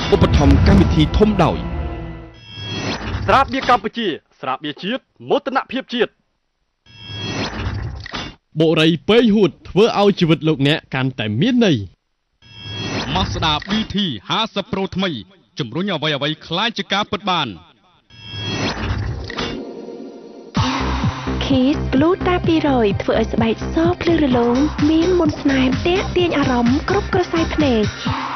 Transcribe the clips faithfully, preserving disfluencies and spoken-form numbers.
ឧបត្ថម្ភកម្មវិធីធំដោយស្រាបៀរកម្ពុជាស្រាបៀរជាតិមោទនភាពជាតិបុរីពេញហួតធ្វើឲ្យជីវិតលោកអ្នកកាន់តែមានន័យ Mazda ប៊ី ធី ห้าสิบ Pro ថ្មីជំរុញអ្វីអ្វីคล้ายជាការពិតបាន Kiss Blue តា ពីររយ ធ្វើឲ្យស្បែកសភ្លឺរលោងមានមុនស្នេហ៍ទាក់ទាញអារម្មណ៍គ្រប់ក្រសែភ្នែក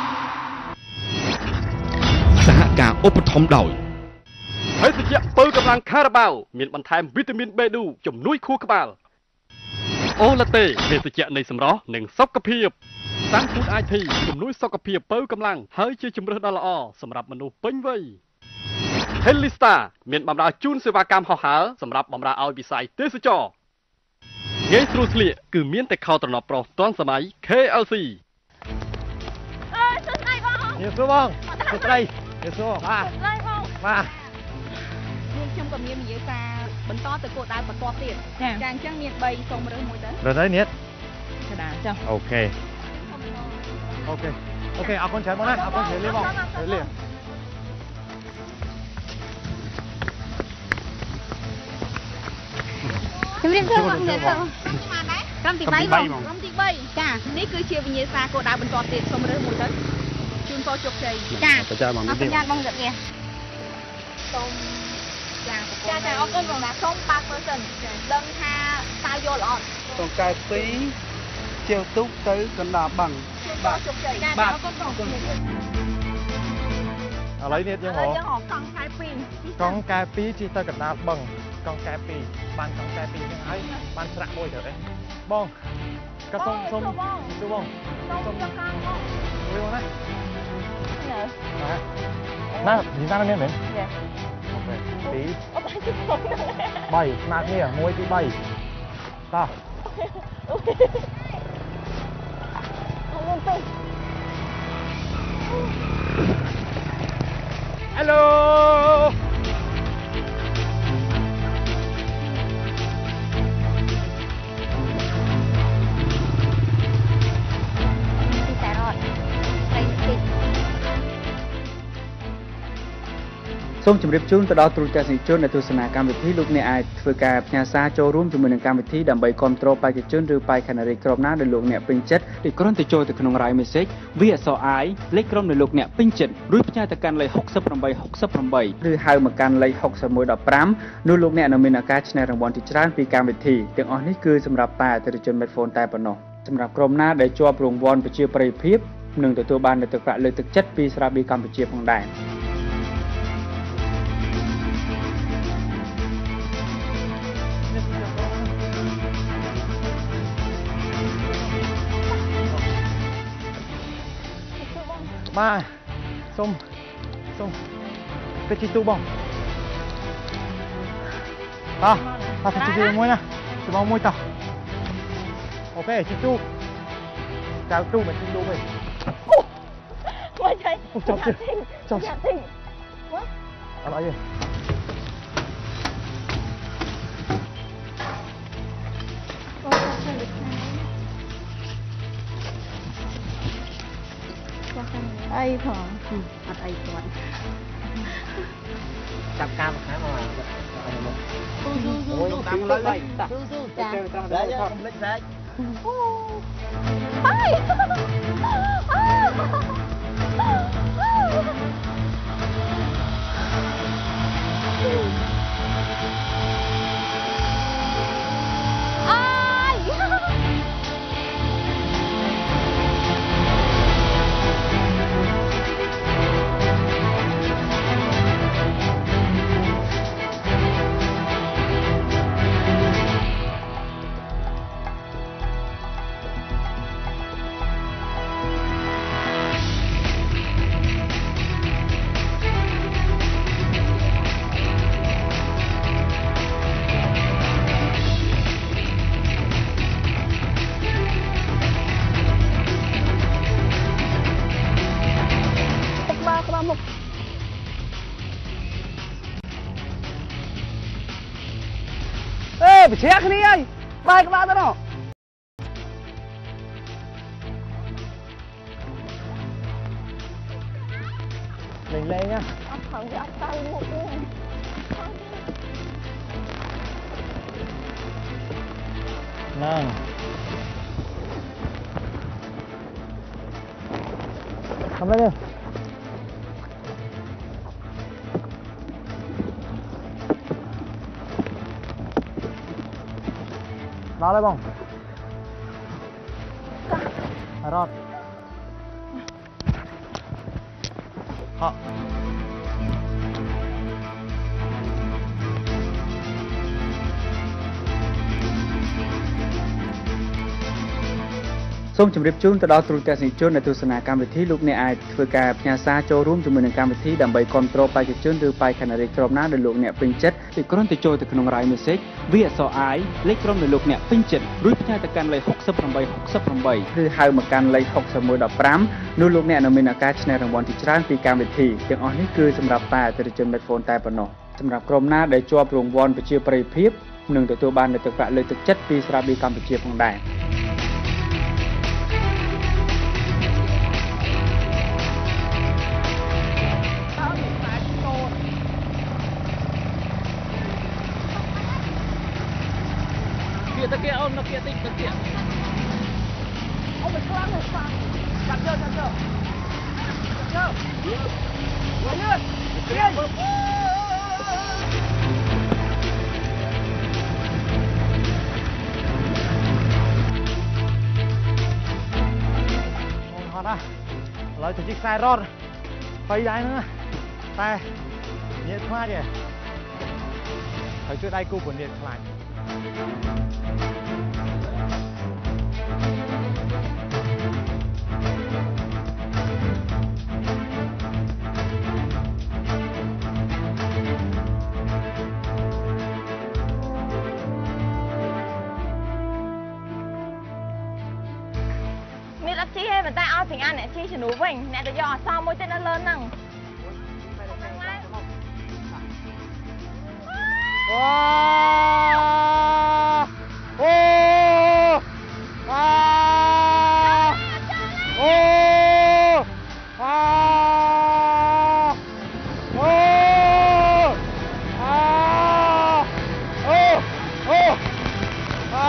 សហការឧបត្ថម្ភដោយភេសជ្ជៈពៅកម្លាំងខារ៉ាបាវមានបន្ថែមវីតាមីន B ដូជំនួយខួរក្បាលអូឡាតេភេសជ្ជៈនៃសម្រស់និងសុខភាពសាំង Food អាយ ធី ជំនួយសុខភាពពៅកម្លាំងហើយជាជំរើសដ៏ល្អសម្រាប់មនុស្សពេញវ័យ Helista មានបម្រើជូនសេវាកម្មហោះហើរសម្រាប់បម្រើឲ្យវិស័យទេសចរងាយស្រួលស្លៀកគឺមានតែខោត្រណប់ប្រុសទាន់សម័យ ខេ แอล ซีអើសួស្ដីបងសួស្ដីបងសួស្ដីសួស្ដីបាទសួស្ដីបងបាទខ្ញុំខ្ញុំក៏មាននិយាយសារបន្តទៅគោលដៅបន្តទៀតចាអញ្ចឹងមានបីសុំរើសមួយទៅរើសទៅនេះកដាចុះអូខេអូខេអូខេអរគុណច្រើនបងណាអរគុណជឿលៀបងជឿលៀជំរាបសួរបងអ្នកទៅក្រុមទីបីបងក្រុមទីបីចានេះគឺជាវិញ្ញាសាគោលដៅបន្តទៀតសុំរើសមួយទៅជូនពរជោគជ័យចាអរគុណបងទៀតបងរត់នេះសូមចាចាចាអរគុណបងណាសូមបើកមើលសិនដឹងថាតើយល់អត់តង្កែពីរជាវទុកទៅកណ្ដាលបាំងបាទជោគជ័យបាទអរគុណបងឥឡូវនេះយើងហៅយើងហៅកង់កែពីរកង់កែពីរជិះទៅកណ្ដាលបឹងកង់កែពីរបានកង់កែពីរហ្នឹងហើយបានស្រាក់មួយទៅទេបងក៏សុំសុំទៅបងសុំចង់កង់បងវិញណាណានិយាយណាមែនចាអូខេពីរបីស្មាតនេះមួយពីរបីតោះអូខេអរគុណ Hello សូមជម្រាបជូនទៅដល់ទូរទស្សនិកជនដែលទស្សនាកម្មវិធីលោកអ្នកអាចធ្វើការផ្ញើសារចូលរួមជាមួយនឹងកម្មវិធីដើម្បីគ្រប់គ្រងបេក្ខជនឬបេក្ខនារីក្រុមណាដែលលោកអ្នកពេញចិត្តដោយគ្រាន់តែចូលទៅក្នុង Line Message វាអក្សរ I លេខក្រុមដែលលោកអ្នកពេញចិត្តរួចផ្ញើទៅកាន់លេខ หกสิบแปด หกสิบแปด ឬហៅមកកាន់លេខ หกสิบเอ็ด สิบห้าនោះលោកអ្នកនឹងមានឱកាសឈ្នះរង្វាន់ជាច្រើនពីកម្មវិធីទាំងអស់នេះគឺសម្រាប់តែអតិថិជន Smartphone តែប៉ុណ្ណោះសម្រាប់ក្រុមណាដែលជាប់រង្វាន់ប្រជាប្រិយភាពនឹងទទួលបាននូវទឹកប្រាក់លើកទឹកចិត្តពីស្រាបៀរកម្ពុជាផងដែរបាទសូមសូមទៅជិះទូបងតោះតោះទៅជិះទូមួយណាជិះបងមួយតោះអូខេជិះទូចៅទូមិនជិះទូវិញមកចៃចប់ចប់អត់អីទេអីផងអត់អីគាត់ចាប់កាមខាងមកស៊ូស៊ូស៊ូតាមលើស៊ូស៊ូចាត្រង់ដែរកុំភ្លេចស្រែកអូហើយไปเช็คนี่ไอ้ไปกับบ้านตัวน้อง Mình lên nhá. Ông thằng thì ông tay một cái. Nè. Cầm lên đi. Đó đấy bông. À rót. Họ. សូមជម្រាបជូនទៅដល់ទូរទស្សនិកជនដែលទស្សនាកម្មវិធីលោកអ្នកអាចធ្វើការផ្ញើសារចូលរួមជាមួយនឹងកម្មវិធីដើម្បីគ្រប់គ្រងបេក្ខជនឬបេក្ខនារីក្រុមណាដែលលោកអ្នកពេញចិត្តដោយគ្រាន់តែចូលទៅក្នុង Line Message វាអក្សរ I លេខក្រុមដែលលោកអ្នកពេញចិត្តរួចផ្ញើទៅកាន់លេខហុកសិបប្រាំបីហុកសិបប្រាំបីឬហៅមកកាន់លេខហុកសិបមួយដប់ប្រាំនោះលោកអ្នកនឹងមានឱកាសឈ្នះរង្វាន់ជាច្រើនពីកម្មវិធីទាំងអស់នេះគឺសម្រាប់តែអតិថិជន Smartphone តែប៉ុណ្ណោះសម្រាប់ក្រុមណាដែលជាប់រង្វាន់ប្រជាប្រិយភាពនឹងទទួលបាននូវទឹកប្រាក់លើកទឹកចិត្តពីស្រាបៀរកម្ពុជាផងដែរตะเกียบเอาตะเกียบติดตะเกียบเอาไปข้างเลยฟังจับเจอจับเจอจับเจอหัวเลือดเตี้ยฮอดอ่ะเราจะจิกสายรอดไปได้นะแต่เนี่ยพลาดเนี่ยเขาช่วยได้กู้ผลเนี่ยพลาดมีรับชี้ให้มันได้เอาถึงอันเนี่ยชี้ฉนูวิ่งเนี่ยจะย่อซ้อมมวยเต้นเลินนั่งโอ้โอ้ว้าโอ้ว้าโอ้ว้าโอ้โอ้ว้า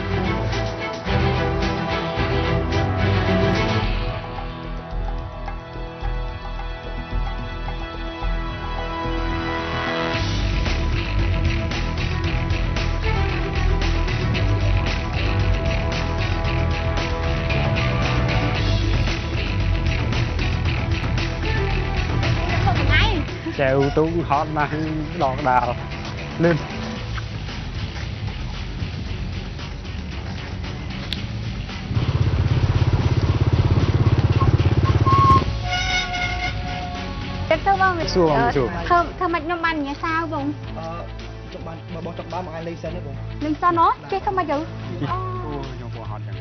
แจวตู้ฮอตมาดอกดาวลื่นเด็กเท่าบ้างเลยสู้ไม่สู้เธอทำไมน้ำมันอย่างเงี้ยsao bông เออจับบ้านมาบอกจับบ้านมาไอ้เลยเซนนี่ผม linh sao nó cái không bao giờ โอ้ยยังพอฮอตยัง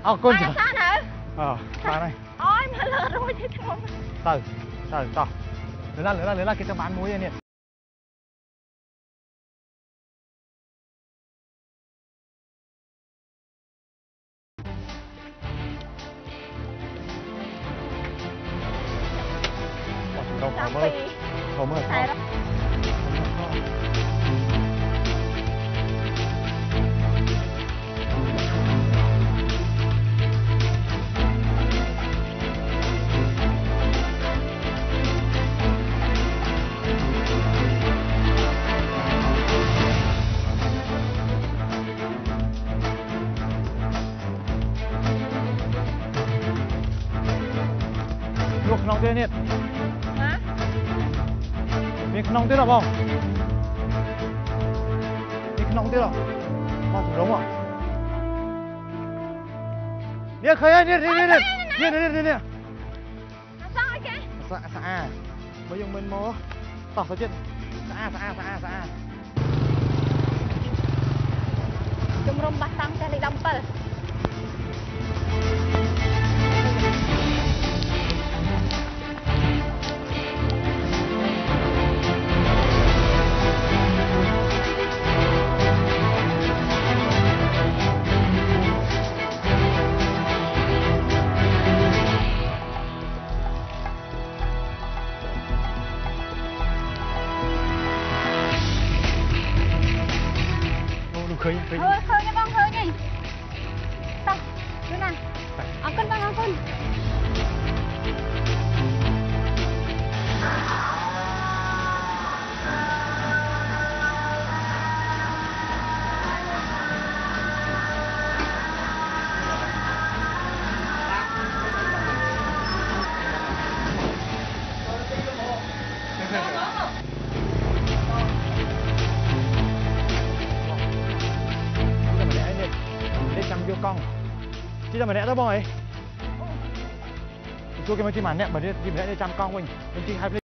Ờ, con Ai sao nữa? Ờ, sao đây? Ôi, mà lỡ rồi chứ không. Từ, từ, to. Lửa ra, lửa ra, lửa ra, kita bán muối này nè. Không, không mới, không mới, Sai không. đó. Luộc nòng tươi nè. Hả? Miếng nòng tươi nào không? Miếng nòng tươi nào? Bao thủ đống à? Nè khơi ơi, nè, nè, nè, nè, nè, nè, nè, nè. Sao vậy kìa? Dạ, dạ. Bây giờ mình mua tỏ số chuyện. Dạ, dạ, dạ, dạ. Chúng rung bắt tăng cái đi đông tờ. Khơi nha, khơi Khơi, khơi nha con, khơi nha. Sao? Đưa nè. Ở con con, ở con. vô con chứ sao mà nè đó bông ấy chú cái mấy cái màn nè mà đi đi mẹ đi chăm con mình mình chỉ hai